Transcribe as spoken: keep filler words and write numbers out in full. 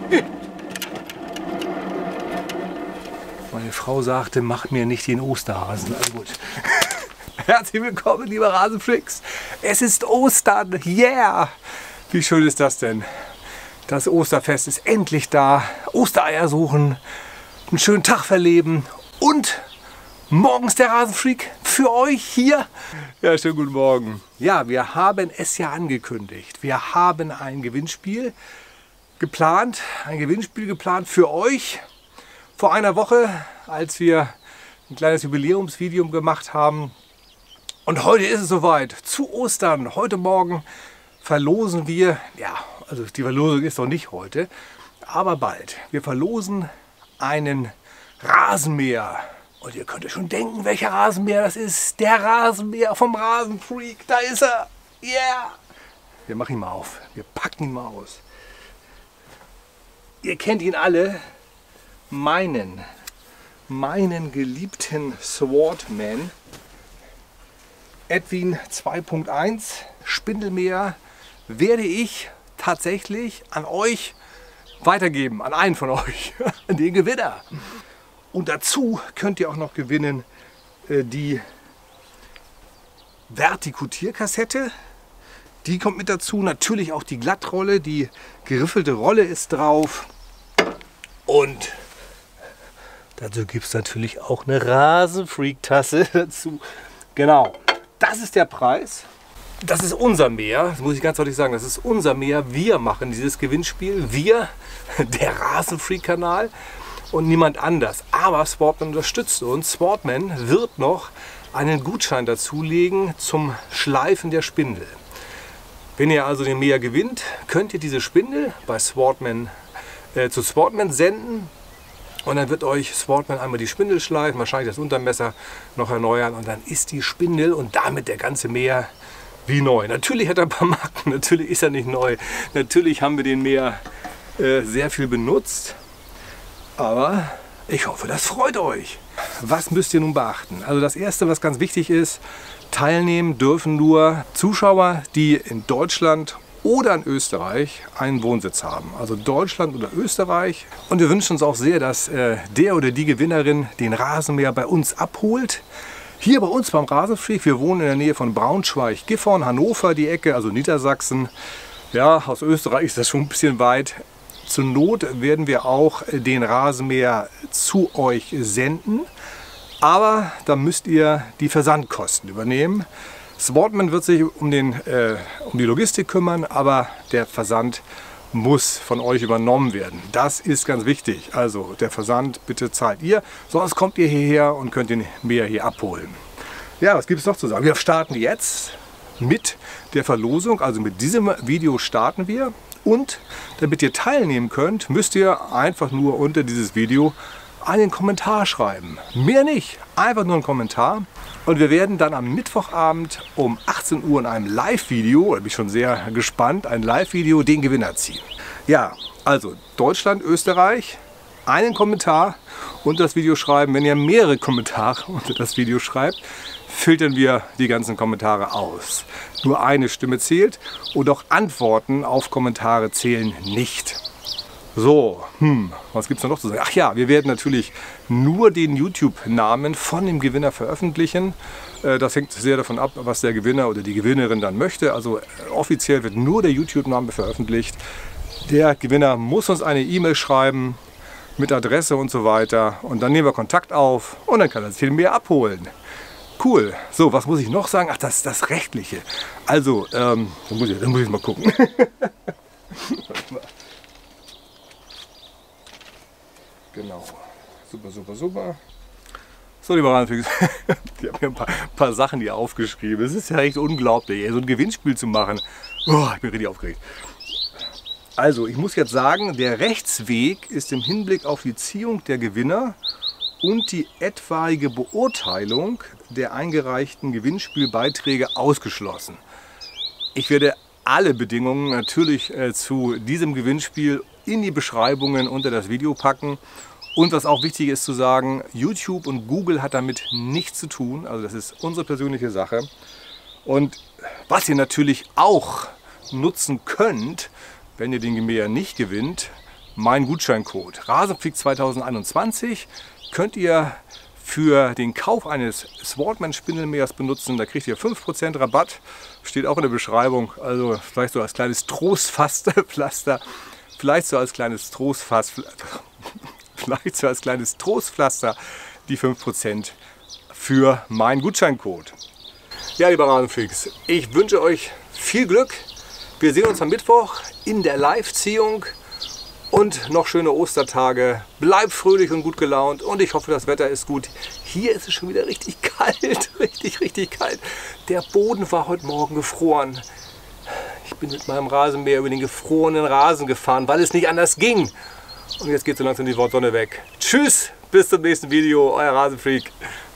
Meine Frau sagte, mach mir nicht den Osterhasen. Also gut. Herzlich willkommen, liebe Rasenfreaks. Es ist Ostern. Yeah! Wie schön ist das denn? Das Osterfest ist endlich da. Ostereier suchen, einen schönen Tag verleben und morgens der Rasenfreak für euch hier. Ja, schönen guten Morgen. Ja, wir haben es ja angekündigt. Wir haben ein Gewinnspiel geplant, ein Gewinnspiel geplant für euch. Vor einer Woche, als wir ein kleines Jubiläumsvideo gemacht haben. Und heute ist es soweit. Zu Ostern, heute Morgen verlosen wir, ja, also die Verlosung ist noch nicht heute, aber bald. Wir verlosen einen Rasenmäher. Und ihr könnt euch schon denken, welcher Rasenmäher das ist. Der Rasenmäher vom Rasenfreak. Da ist er. Yeah! Wir machen ihn mal auf. Wir packen ihn mal aus. Ihr kennt ihn alle. Meinen, meinen geliebten Swordman. Edwin zwei Punkt eins Spindelmäher werde ich tatsächlich an euch weitergeben. An einen von euch. An den Gewinner. Und dazu könnt ihr auch noch gewinnen äh, die Vertikutierkassette. Die kommt mit dazu. Natürlich auch die Glattrolle. Die geriffelte Rolle ist drauf. Und dazu gibt es natürlich auch eine Rasenfreak-Tasse dazu. Genau, das ist der Preis. Das ist unser Mäher. Das muss ich ganz deutlich sagen. Das ist unser Mäher. Wir machen dieses Gewinnspiel. Wir, der Rasenfreak-Kanal. Und niemand anders. Aber Sportman unterstützt uns. Sportman wird noch einen Gutschein dazulegen zum Schleifen der Spindel. Wenn ihr also den Mäher gewinnt, könnt ihr diese Spindel bei Sportman, äh, zu Sportman senden. Und dann wird euch Sportman einmal die Spindel schleifen, wahrscheinlich das Untermesser noch erneuern. Und dann ist die Spindel und damit der ganze Mäher wie neu. Natürlich hat er ein paar Macken, natürlich ist er nicht neu. Natürlich haben wir den Mäher äh, sehr viel benutzt. Aber ich hoffe, das freut euch. Was müsst ihr nun beachten? Also das Erste, was ganz wichtig ist, teilnehmen dürfen nur Zuschauer, die in Deutschland oder in Österreich einen Wohnsitz haben. Also Deutschland oder Österreich. Und wir wünschen uns auch sehr, dass äh, der oder die Gewinnerin den Rasenmäher bei uns abholt. Hier bei uns beim Rasenfreak. Wir wohnen in der Nähe von Braunschweig, Gifhorn, Hannover, die Ecke, also Niedersachsen. Ja, aus Österreich ist das schon ein bisschen weit. Zur Not werden wir auch den Rasenmäher zu euch senden, aber da müsst ihr die Versandkosten übernehmen. Sportman wird sich um, den, äh, um die Logistik kümmern, aber der Versand muss von euch übernommen werden. Das ist ganz wichtig. Also der Versand bitte zahlt ihr, sonst kommt ihr hierher und könnt den Mäher hier abholen. Ja, was gibt es noch zu sagen? Wir starten jetzt mit der Verlosung, also mit diesem Video starten wir. Und damit ihr teilnehmen könnt, müsst ihr einfach nur unter dieses Video einen Kommentar schreiben. Mehr nicht, einfach nur einen Kommentar. Und wir werden dann am Mittwochabend um achtzehn Uhr in einem Live-Video, da bin ich schon sehr gespannt, ein Live-Video den Gewinner ziehen. Ja, also Deutschland, Österreich, einen Kommentar unter das Video schreiben. Wenn ihr mehrere Kommentare unter das Video schreibt, filtern wir die ganzen Kommentare aus. Nur eine Stimme zählt und auch Antworten auf Kommentare zählen nicht. So, hm, was gibt es noch zu sagen? Ach ja, wir werden natürlich nur den YouTube-Namen von dem Gewinner veröffentlichen. Das hängt sehr davon ab, was der Gewinner oder die Gewinnerin dann möchte. Also offiziell wird nur der YouTube-Name veröffentlicht. Der Gewinner muss uns eine E-Mail schreiben mit Adresse und so weiter. Und dann nehmen wir Kontakt auf und dann kann er sich mehr abholen. Cool. So, was muss ich noch sagen? Ach, das ist das Rechtliche. Also, ähm, da muss ich, da muss ich mal gucken. Genau. Super, super, super. So, lieber Rasenfreaks, ich habe hier ein paar, paar Sachen hier aufgeschrieben. Es ist ja echt unglaublich, so ein Gewinnspiel zu machen. Oh, ich bin richtig aufgeregt. Also, ich muss jetzt sagen, der Rechtsweg ist im Hinblick auf die Ziehung der Gewinner und die etwaige Beurteilung der eingereichten Gewinnspielbeiträge ausgeschlossen. Ich werde alle Bedingungen natürlich äh, zu diesem Gewinnspiel in die Beschreibungen unter das Video packen. Und was auch wichtig ist zu sagen, YouTube und Google hat damit nichts zu tun. Also das ist unsere persönliche Sache. Und was ihr natürlich auch nutzen könnt, wenn ihr den Mäher nicht gewinnt, mein Gutscheincode. Rasenfreak zweitausendeinundzwanzig könnt ihr für den Kauf eines Swordsman Spindelmähers benutzen. Da kriegt ihr fünf Prozent Rabatt. Steht auch in der Beschreibung. Also vielleicht so als kleines Trostpflaster. Vielleicht so als kleines Trostfass. Vielleicht so als kleines Trostpflaster die fünf Prozent für meinen Gutscheincode. Ja, liebe Rasenfreaks, ich wünsche euch viel Glück. Wir sehen uns am Mittwoch in der Live-Ziehung und noch schöne Ostertage. Bleibt fröhlich und gut gelaunt und ich hoffe, das Wetter ist gut. Hier ist es schon wieder richtig kalt, richtig, richtig kalt. Der Boden war heute Morgen gefroren. Ich bin mit meinem Rasenmäher über den gefrorenen Rasen gefahren, weil es nicht anders ging. Und jetzt geht so langsam die Sonne weg. Tschüss, bis zum nächsten Video, euer Rasenfreak.